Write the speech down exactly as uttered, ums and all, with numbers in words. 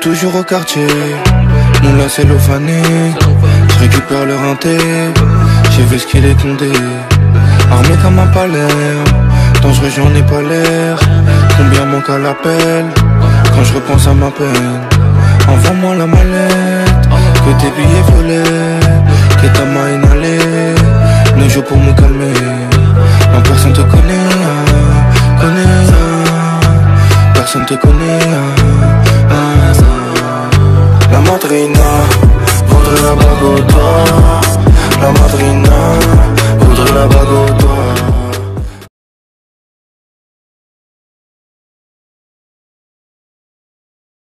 toujours au quartier, mon là cellophané. Je récupère le rinté, j'ai vu ce qu'il est condé. Armé comme un palais, dangereux j'en ai pas l'air. Combien manque à l'appel, quand je repense à ma peine. Envoie-moi la mallette, que tes billets volés, que ta main inhalée. Ne joue pour me calmer, non personne te connaît, ah, connaît, ah, personne te connaît, ah, ah. La madrina, voudrait la Bogota, la madrina.